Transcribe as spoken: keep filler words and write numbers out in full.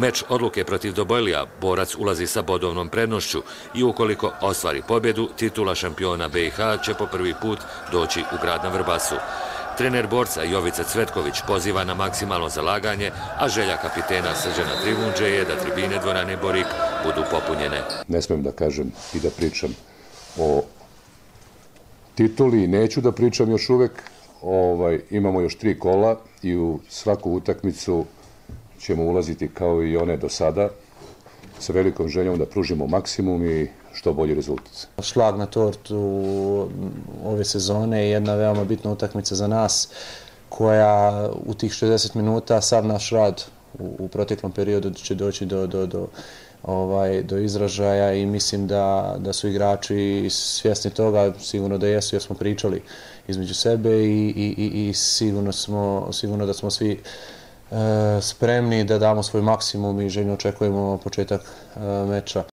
meč odluke protiv Dobojlija borac ulazi sa bodovnom prednošću i ukoliko ostvari pobjedu, titula šampiona B i H će po prvi put doći u grad na Vrbasu. Trener borca Jovica Cvetković poziva na maksimalno zalaganje, a želja kapitena Srđana Trivundže je da tribine dvorane Borik budu popunjene. Ne smijem da kažem i da pričam o tituli, neću da pričam još uvek. Ovaj, imamo još tri kola i u svaku utakmicu ćemo ulaziti kao i one do sada, sa velikom željom da pružimo maksimum i što bolji rezultat. Šlag na tortu ove sezone je jedna veoma bitna utakmica za nas, koja u tih šezdeset minuta sav naš rad u, u proteklom periodu će doći do, do, do, ovaj, do izražaja i mislim da, da su igrači svjesni toga, sigurno da jesu jer smo pričali između sebe i, i, i, i sigurno, smo, sigurno da smo svi e, spremni da damo svoj maksimum i željno očekujemo početak e, meča.